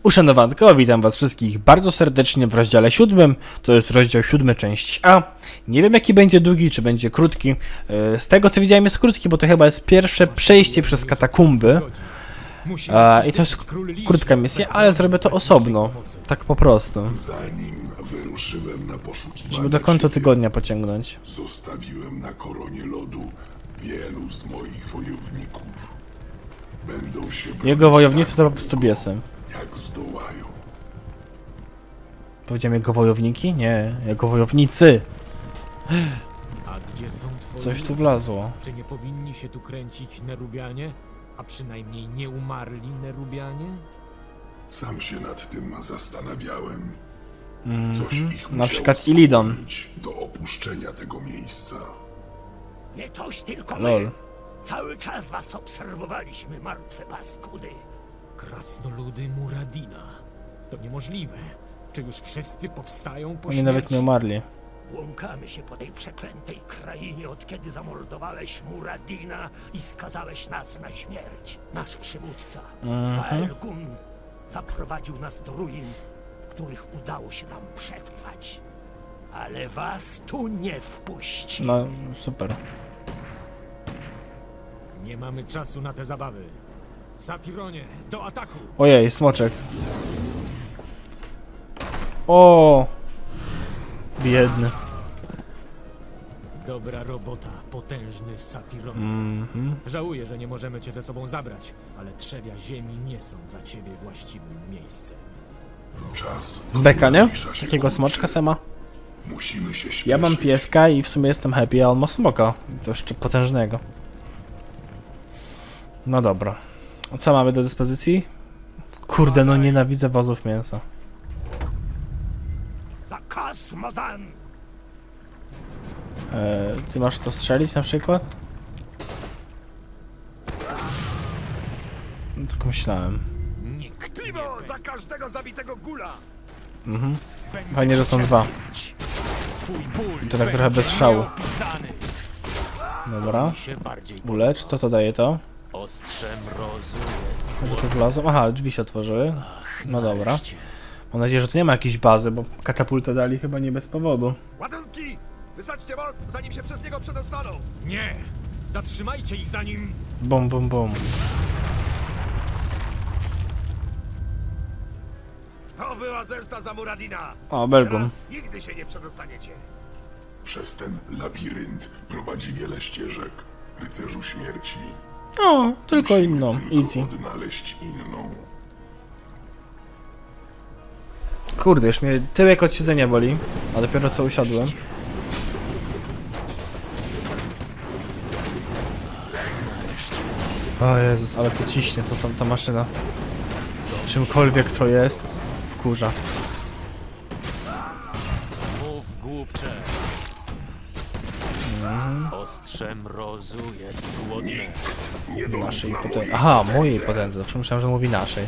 Uszanowanko, witam was wszystkich bardzo serdecznie w rozdziale 7. To jest rozdział 7, część A. Nie wiem jaki będzie długi, czy będzie krótki. Z tego co widziałem jest krótki, bo to chyba jest pierwsze przejście przez katakumby. I to jest krótka misja, ale zrobię to osobno. Tak po prostu. Zanim wyruszyłem na poszukiwania Żeby do końca ciebie, tygodnia pociągnąć. zostawiłem na koronie lodu wielu z moich wojowników. Będą się Jego bronić wojownicy to po tak prostu długo, biesem. jak zdołają. Powiedziałem jego wojowniki? Nie, jego wojownicy. A gdzie są twoi? Coś tu wlazło. Czy nie powinni się tu kręcić Nerubianie? A przynajmniej nie umarli Nerubianie? Sam się nad tym zastanawiałem. Coś ich Na musiało przykład Illidan. skłonić do opuszczenia tego miejsca. Nie toś tylko Lol. my. Cały czas was obserwowaliśmy, martwe paskudy. Krasnoludy Muradina. To niemożliwe. Czy już wszyscy powstają po Oni nawet śmierci? nie umarli. Błąkamy się po tej przeklętej krainie, od kiedy zamordowałeś Muradina i skazałeś nas na śmierć. Nasz przywódca, Baelgun, zaprowadził nas do ruin, w których udało się nam przetrwać. Ale was tu nie wpuści. No, super. Nie mamy czasu na te zabawy. Safironie, do ataku! Ojej, smoczek. O, biedny. Dobra robota, potężny Safironie. Żałuję, że nie możemy cię ze sobą zabrać, ale trzewia ziemi nie są dla ciebie właściwym miejscem. Czas Beka, nie? zbliża się Takiego kurczę. smoczka sema. Musimy się śpieszyć. Ja mam pieska i w sumie jestem happy, a on ma smoka. To jeszcze potężnego. No dobra. Co mamy do dyspozycji? Kurde, no nienawidzę wozów mięsa. Zakaz Modan! Ty masz to strzelić na przykład? No, tak myślałem. Nikt Piwo za każdego zabitego gula! Fajnie, że są dwa. I to tak trochę bez szału. Dobra. się bardziej Ulecz, co to daje to? ostrze mrozu jest Może tu wlazą? Aha, drzwi się otworzyły. No dobra. Mam nadzieję, że tu nie ma jakiejś bazy, bo katapultę dali chyba nie bez powodu. Ładunki! Wysadźcie most, zanim się przez niego przedostaną! Nie! Zatrzymajcie ich zanim... Bum, bum, bum. To była zemsta za Muradina! O, Belgun. Teraz nigdy się nie przedostaniecie! Przez ten labirynt prowadzi wiele ścieżek. Rycerzu śmierci. O, tylko Musimy inną. tylko Easy. odnaleźć inną. Kurde, już mnie tyłek od siedzenia boli. A dopiero co usiadłem. O Jezus, ale to ciśnie, to ta maszyna. Czymkolwiek to jest, wkurza. Mów, głupcze. Ostrze mrozu jest głodne. Nie Naszej dąż na potędze. moje Aha, mojej potędze. Zawsze myślałem, że mówi naszej.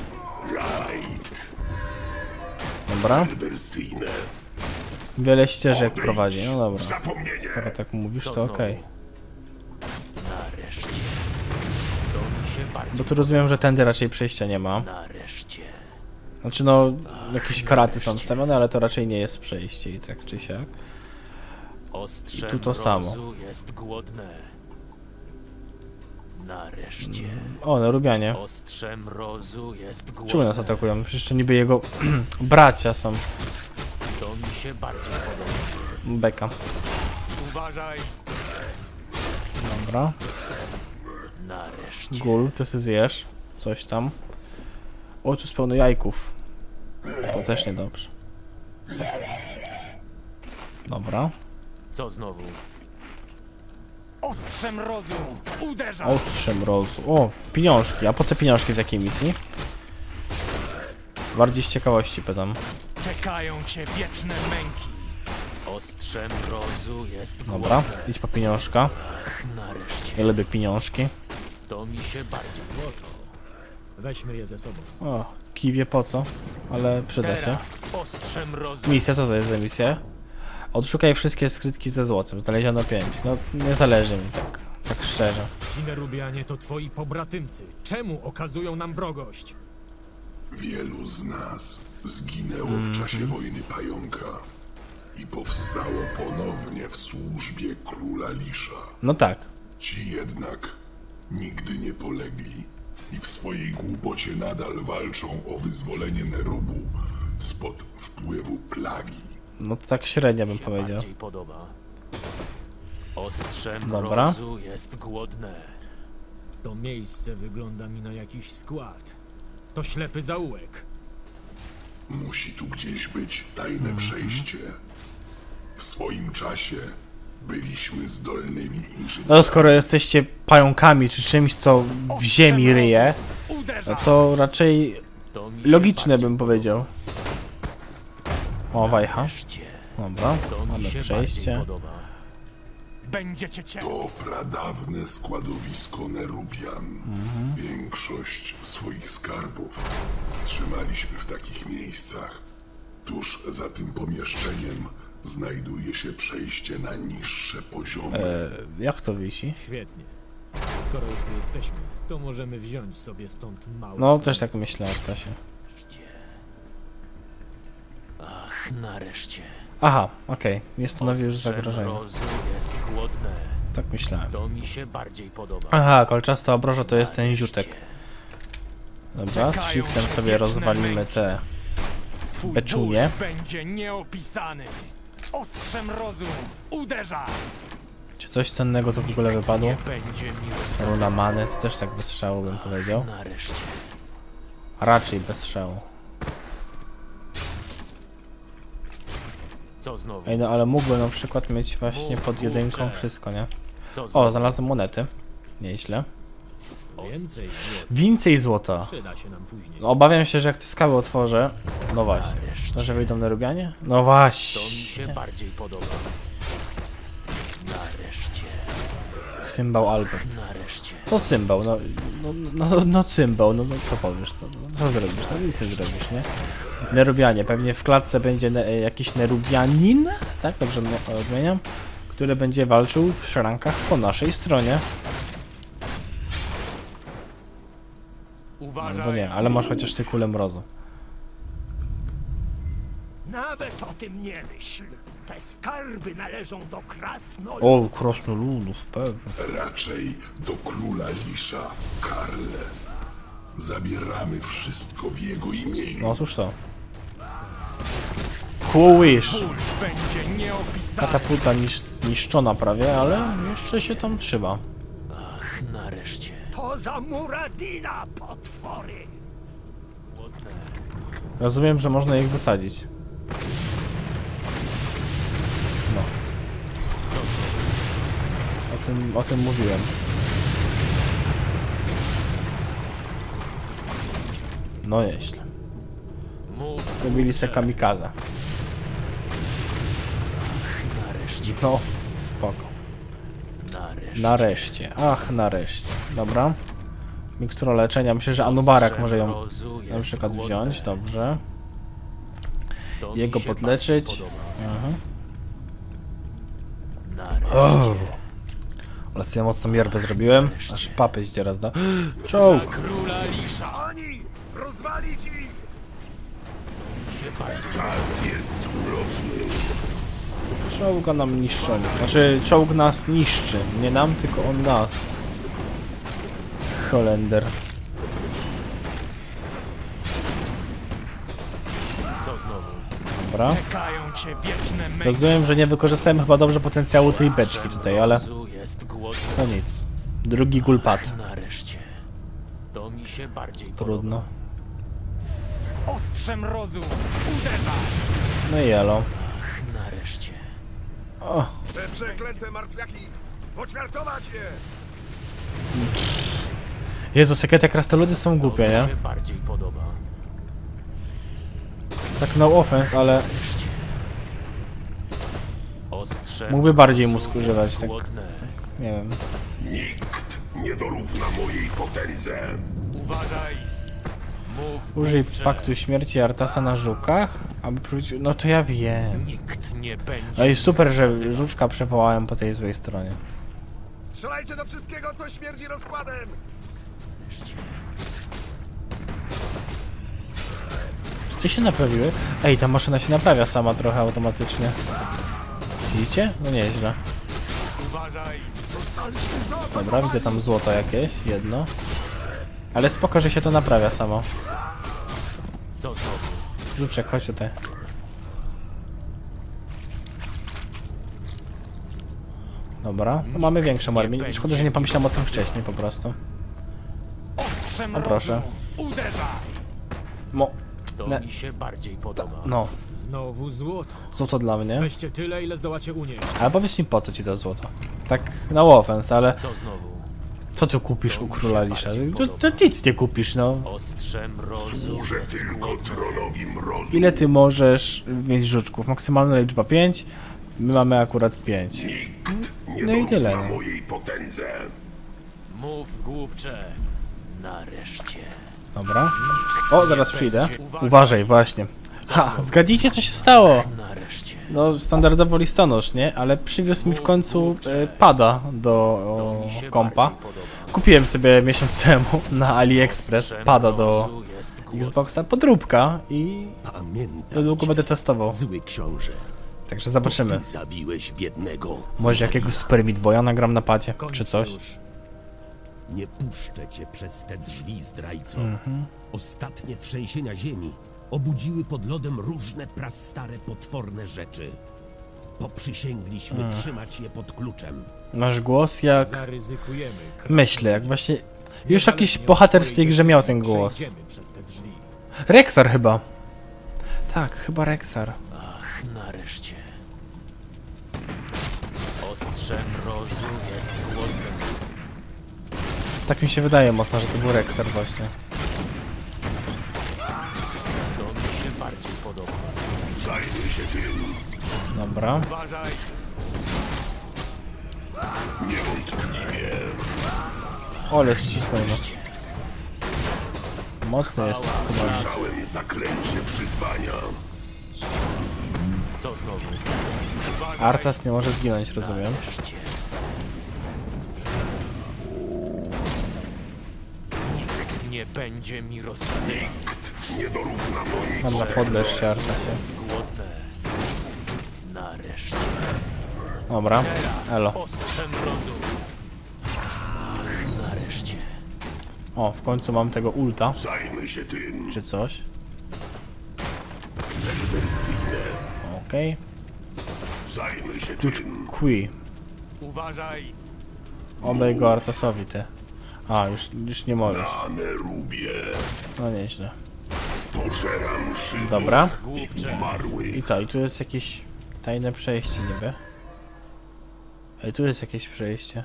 Dobra. wersyjne. Wiele ścieżek prowadzi, no dobra. Zapomnienie. Skoro tak mówisz, to znowu? okej. Nareszcie. To mi się bardziej... Bo tu rozumiem, że tędy raczej przejścia nie ma. Nareszcie. Znaczy no, jakieś kraty są wstawione, ale to raczej nie jest przejście i tak czy siak. Ostrze I tu to mrozu samo. jest głodne. Nareszcie. O, Nerubianie. Ostrze mrozu jest głodne. Czemu nas atakują? Przecież to niby jego bracia są. To mi się bardziej podoba. Beka. Uważaj. Dobra. Nareszcie. Gul, ty sobie zjesz. Coś tam. O, tu jest pełno jajków. To też niedobrze. Dobra. Co znowu? Ostrze mrozu! Uderza! Ostrze mrozu. O, pieniążki. A po co pieniążki w takiej misji? Bardziej z ciekawości pytam. Czekają cię wieczne męki! Ostrze mrozu jest głodne. Dobra, idź po pieniążka. Nareszcie. Ja lubię pieniążki. To mi się bardziej podoba. Weźmy je ze sobą. O, kiwie po co? Ale przyda się. Teraz ostrze mrozu. Misja, co to jest za misja? Odszukaj wszystkie skrytki ze złotem. Znaleziono 5. No, nie zależy mi tak szczerze. Ci Nerubianie to twoi pobratymcy. Czemu okazują nam wrogość? Wielu z nas zginęło w czasie wojny pająka i powstało ponownie w służbie króla Lisza. No tak. Ci jednak nigdy nie polegli i w swojej głupocie nadal walczą o wyzwolenie Nerubu spod wpływu plagi. No to tak średnio bym się powiedział. bardziej podoba. Ostrze Dobra. mrozu jest głodne. To miejsce wygląda mi na jakiś skład. To ślepy zaułek. Musi tu gdzieś być tajne przejście. W swoim czasie byliśmy zdolnymi inżynierami. No skoro jesteście pająkami czy czymś, co w ziemi ryje, Uderza! to raczej To mi się logiczne bardziej bym powiedział. O, wajcha. Nareszcie. Dobra, To mi mamy się przejście. bardziej podoba. Będziecie cię... To pradawne składowisko Nerubian. Większość swoich skarbów trzymaliśmy w takich miejscach. Tuż za tym pomieszczeniem znajduje się przejście na niższe poziomy. Jak to wisi? Świetnie. Skoro już tu jesteśmy, to możemy wziąć sobie stąd mały No, też tak zmysł. myślę, Artasie. Ach, nareszcie. Aha, okej. Nie stanowi już Ostrze zagrożenia. mrozu jest głodne. Tak myślałem. To mi się bardziej podoba. Aha, kolczasta obroża to jest ten Nareszcie. ziutek. Dobra, z shiftem sobie rozwalimy te Twój beczunie. ból będzie nieopisany. Ostrze mrozu uderza! Czy coś cennego tu w ogóle wypadło? Nie będzie miłe Runa many, to też tak bez strzału bym powiedział. Nareszcie. A raczej bez strzału. Co znowu? Ej, no ale mógłbym na przykład mieć właśnie pod jedynką wszystko, nie? O, znalazłem monety. Nieźle. Więcej złota Więcej złota. przyda się nam później. Obawiam się, że jak te skały otworzę... No właśnie. To, że wyjdą Nerubianie? No To mi właśnie. się bardziej podoba. Nareszcie. Cymbał Albert. Nareszcie. No cymbał, no cymbał, no co powiesz, no co zrobisz, no nic nie zrobisz, nie? Nerubianie, pewnie w klatce będzie jakiś Nerubianin, tak, dobrze odmieniam, który będzie walczył w szrankach po naszej stronie. Uważaj! Albo nie, ale masz chociaż ty kulę mrozu. Nawet o tym nie myśl. Te skarby należą do krasnoludów. O, krasnoludów, pewnie. Raczej do króla Lisza, Karle. Zabieramy wszystko w jego imieniu. No otóż to. Cool wish. Ból będzie nieopisany. Katapulta zniszczona prawie, ale jeszcze się tam trzyma. Ach, nareszcie. To za Muradina, potwory! Głodne. Rozumiem, że można ich wysadzić. No. O tym mówiłem. No nieźle. Mów. Zrobili se kamikaze. Nareszcie. No, spoko. Nareszcie. Nareszcie. Ach, nareszcie. Dobra. Mikstura leczenia. Myślę, że Anubarak może ją Mrozu na jest przykład głodne. wziąć. Dobrze. To mi Jego się podleczyć. bardziej podoba. Mhm. Nareszcie. O. Ale sobie mocną mierbę zrobiłem. Aż papy zdziera zda. Czołg. Króla Lisza! Oni! Rozwalić ich! Się bardziej Czas jest ulotny. Czołga nam niszczą. Znaczy, czołg nas niszczy. Nie nam, tylko on nas. Holender. Co znowu? Dobra. Czekają cię wieczne męki. Rozumiem, że nie wykorzystałem chyba dobrze potencjału tej beczki tutaj, ale Mrozu jest głodne. no nic. Drugi gulpat. Nareszcie. To mi się bardziej Trudno. Ostrze mrozu uderza! No i elo. Ach, nareszcie. O, Te przeklęte martwiaki! Poćwiartować je! Jezus, jakie te krasnoludy są głupie, To mi nie? się bardziej podoba. Tak no offense, ale Nareszcie. Ostrze mógłby bardziej mrozu mózg używać, jest tak. głodne. Nie wiem. Nikt nie dorówna mojej potędze. Uważaj! Mów, Użyj kupcze. paktu śmierci Artasa na żukach, aby przywrócił... No to ja wiem. Nikt nie będzie. No i super, że żuczka przywołałem po tej złej stronie. Strzelajcie do wszystkiego, co śmierdzi rozkładem! ty się naprawiły? Ej, ta maszyna się naprawia sama trochę automatycznie. Widzicie? No nieźle. Uważaj! Dobra, widzę tam złoto jakieś, jedno. Ale spoko, że się to naprawia samo. Co znowu? Żuczek, chodź tutaj. Dobra, no mamy większą armię. Szkoda, że nie pomyślałem o tym wcześniej po prostu. Ostrzem O proszę. rozu, uderzaj! Mo... To Ne- mi się bardziej podoba. No, Znowu złoto. złoto dla mnie. Weźcie tyle, ile zdołacie unieść. Ale powiedz mi, po co ci to złoto? Tak na offense, ale Co znowu? co tu kupisz u króla Lisza? bardziej To podoba. nic nie kupisz, no. Ostrzem rozu Służę jest tylko głodny. trollowi mrozu. Ile ty możesz mieć żuczków? Maksymalna liczba 5. My mamy akurat 5. Nikt nie No i tyle, dorówna no. mojej potędze. Mów, głupcze. Nareszcie. Dobra. O, zaraz przyjdę. Uważaj, właśnie. Ha, zgadnijcie, co się stało. Nareszcie. No, standardowo listonosz, nie? Ale przywiózł mi w końcu pada do Mi się kompa. bardziej podoba. Kupiłem sobie miesiąc temu na AliExpress Ostrzem pada do rozu jest głodny. Xboxa, podróbka i Pamiętam niedługo cię, będę testował. zły książę. Także zobaczymy. Ty zabiłeś biednego. Może jakiegoś Super Meat Boya nagram na padzie, Kończ czy coś. już. Nie puszczę cię przez te drzwi, zdrajco. Ostatnie trzęsienia ziemi obudziły pod lodem różne prastare, potworne rzeczy. Poprzysięgliśmy trzymać je pod kluczem. Masz głos jak... Zaryzykujemy. Myślę, jak właśnie... Już jakiś bohater w tej grze miał ten głos. Przejdziemy przez te drzwi. Rexar chyba. Tak, chyba Rexar. Ach, nareszcie. Ostrzem rozu jest głodny. Tak mi się wydaje mocno, że to był Rexar właśnie. To mi się bardziej podoba. Zajmę się tym. Dobra. Uważaj! Niewątpliwie. Ole ścisnął no. Mocny jest skumany. Słyszałem zaklęcie przyzwania. Co znowu? Arthas nie może zginąć, rozumiem. Nareszcie. Nikt nie będzie mi rozkazywał. Nie dorówna mojej Dobra, podleż się Arthasie. Jest głodne. Nareszcie. Dobra, elo. Ostrzem rozu. Ach, nareszcie. O, w końcu mam tego ulta, Zajmę się tym. czy coś. Rewersyjne. Okej. Zajmę się Klucz tym. Qui. Uważaj! Oddaj go Arthasowi, ty. A, już nie możesz. Na Nerubie. No nieźle. Pożeram żywych Dobra. i umarłych. I co? I tu jest jakieś tajne przejście niby. Ej, tu jest jakieś przejście.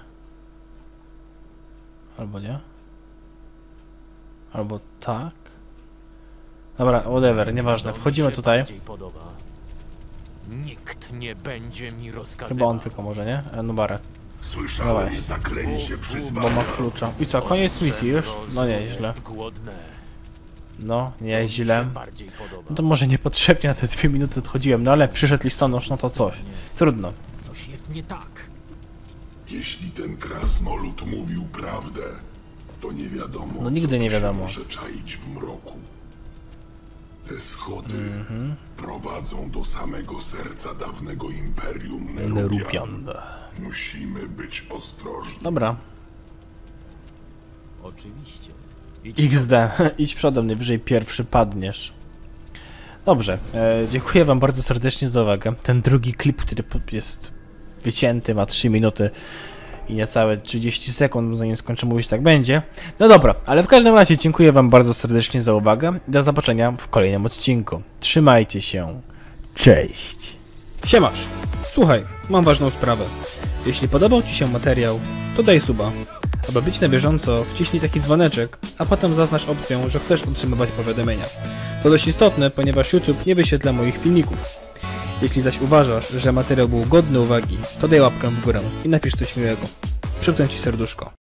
Albo nie? Albo tak? Dobra, whatever, nieważne. Wchodzimy To mi się tutaj. bardziej podoba. Nikt nie będzie mi rozkazywał. Chyba on tylko może, nie? Nubarek. Słyszałem Dawaj. zaklęcie Bo ma przyzwania. klucza. I co, koniec misji już? No nieźle. Jest głodne. No, To nieźle. mi się bardziej podoba. No to może niepotrzebnie na te 2 minuty odchodziłem, no ale przyszedł listonosz, no to coś. Trudno. Coś jest nie tak. Jeśli ten krasnolud mówił prawdę, to nie wiadomo, No nigdy co nie się wiadomo. może czaić w mroku. Te schody prowadzą do samego serca dawnego imperium Nerubian. Musimy być ostrożni. Dobra. Oczywiście. XD, idź przodem, najwyżej pierwszy padniesz. Dobrze, dziękuję wam bardzo serdecznie za uwagę. Ten drugi klip, który jest wycięty, ma 3 minuty i niecałe 30 sekund, zanim skończę mówić, tak będzie. No dobra, ale w każdym razie dziękuję wam bardzo serdecznie za uwagę. Do zobaczenia w kolejnym odcinku. Trzymajcie się. Cześć. Siemasz. Słuchaj, mam ważną sprawę. Jeśli podobał ci się materiał, to daj suba. Aby być na bieżąco, wciśnij taki dzwoneczek, a potem zaznacz opcję, że chcesz otrzymywać powiadomienia. To dość istotne, ponieważ YouTube nie wyświetla moich filmików. Jeśli zaś uważasz, że materiał był godny uwagi, to daj łapkę w górę i napisz coś miłego. Przypnę ci serduszko.